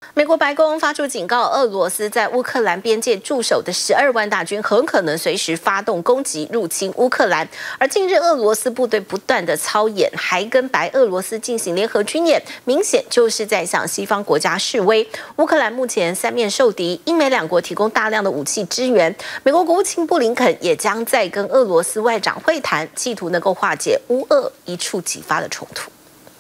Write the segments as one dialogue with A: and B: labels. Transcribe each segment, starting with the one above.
A: 美国白宫发出警告，俄罗斯在乌克兰边界驻守的12万大军很可能随时发动攻击入侵乌克兰。而近日俄罗斯部队不断的操演，还跟白俄罗斯进行联合军演，明显就是在向西方国家示威。乌克兰目前三面受敌，英美两国提供大量的武器支援。美国国务卿布林肯也将在跟俄罗斯外长会谈，企图能够化解乌俄一触即发的冲突。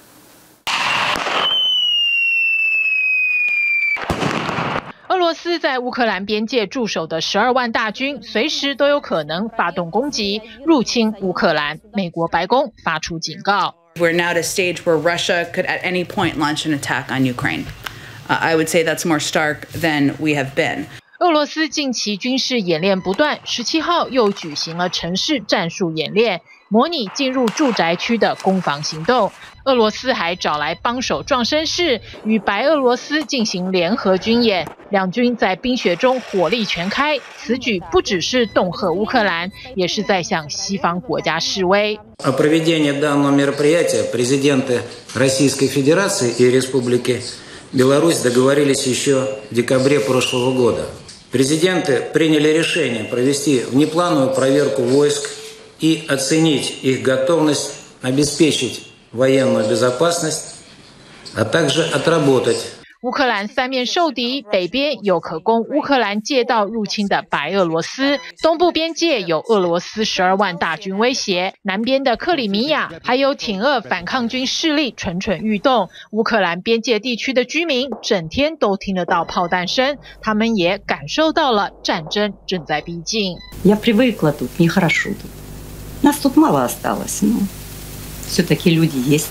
B: 俄罗斯在乌克兰边界驻守的12万大军，随时都有可能发动攻击，入侵乌克兰。美国白宫发出警告。
C: We're now at a stage where Russia could at any point launch an attack on Ukraine. I would say that's more stark than we have been.
B: 俄罗斯近期军事演练不断，17号又举行了城市战术演练，模拟进入住宅区的攻防行动。俄罗斯还找来帮手壮声势，与白俄罗斯进行联合军演，两军在冰雪中火力全开。此举不只是恫吓乌克兰，也是在向西方国家示威。
D: О проведении данного мероприятия президенты Российской Федерации и Республики Беларусь договорились еще в декабре прошлого года. Президенты приняли решение провести внеплановую проверку войск и оценить их готовность обеспечить военную безопасность, а также отработать.
B: 乌克兰三面受敌，北边有可供乌克兰借道入侵的白俄罗斯，东部边界有俄罗斯12万大军威胁，南边的克里米亚还有挺俄反抗军势力蠢蠢欲动。乌克兰边界地区的居民整天都听得到炮弹声，他们也感受到了战争正在逼近。
E: Я привыкла тут, нехорошо тут. Нас тут мало осталось, но все-таки люди есть.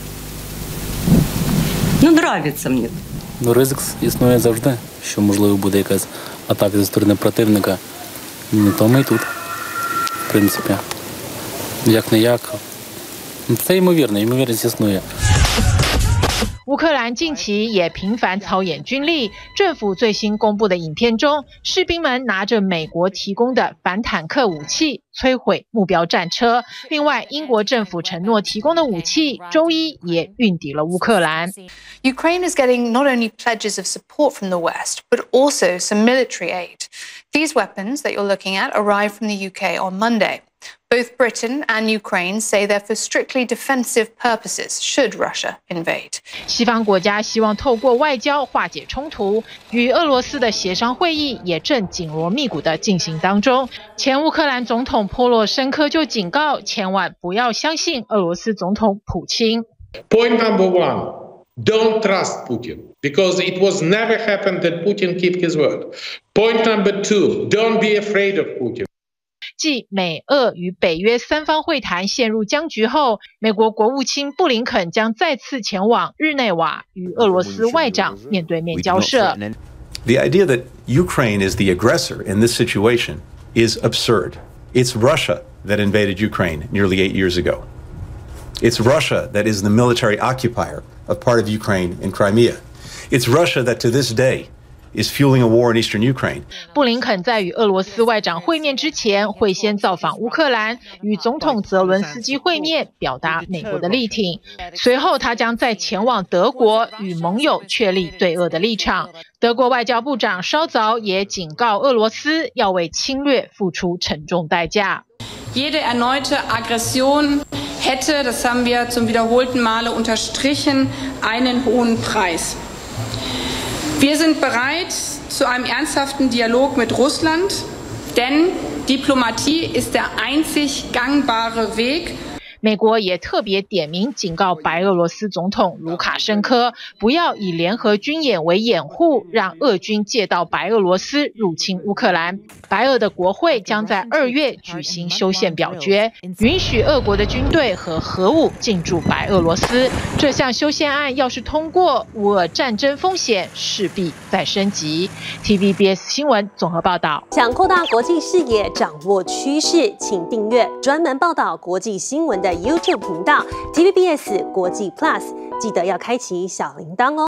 E: Ну нравится мне.
F: Ну, ризик існує завжди, що можливо буде якась атака зі сторони противника. То ми і тут, в принципі. Як-не-як. Це ймовірно, ймовірність існує.
B: 乌克兰近期也频繁操演军力，政府最新公布的影片中，士兵们拿着美国提供的反坦克武器摧毁目标战车。另外，英国政府承诺提供的武器，周一也运抵了乌克兰。
G: Ukraine is getting not only pledges of support from the West, but also some military aid. These weapons that you're looking at arrived from the UK on Monday. Both Britain and Ukraine say they're for strictly defensive purposes should Russia invade.
B: 西方国家希望透过外交化解冲突，与俄罗斯的协商会议也正紧锣密鼓地进行当中。前乌克兰总统波罗申科就警告，千万不要相信俄罗斯总统普京。
H: Point number one, don't trust Putin, because it was never happened that Putin kept his word. Point number two, don't be afraid of Putin.
B: 继美俄与北约三方会谈陷入僵局后，美国国务卿布林肯将再次前往日内瓦与俄罗斯外长面对面交涉。
I: The idea that Ukraine is the aggressor in this situation is absurd. It's Russia that invaded Ukraine nearly 8 years ago. It's Russia that is the military occupier of part of Ukraine in Crimea. It's Russia that to this day is fueling a war in eastern Ukraine.
B: 布林肯在与俄罗斯外长会面之前，会先造访乌克兰，与总统泽伦斯基会面，表达美国的力挺。随后，他将再前往德国，与盟友确立对俄的立场。德国外交部长稍早也警告俄罗斯要为侵略付出沉重代价。
J: Jede erneute Aggression hätte, das haben wir zum wiederholten Male unterstrichen, einen hohen Preis. Wir sind bereit zu einem ernsthaften Dialog mit Russland, denn Diplomatie ist der einzig gangbare Weg.
B: 美国也特别点名警告白俄罗斯总统卢卡申科，不要以联合军演为掩护，让俄军借道白俄罗斯入侵乌克兰。白俄的国会将在2月举行修宪表决，允许俄国的军队和核武进驻白俄罗斯。这项修宪案要是通过，乌俄战争风险势必再升级。TVBS 新闻综合报道。
A: 想扩大国际视野，掌握趋势，请订阅专门报道国际新闻的 YouTube 频道 TVBS 国际 Plus， 记得要开启小铃铛哦。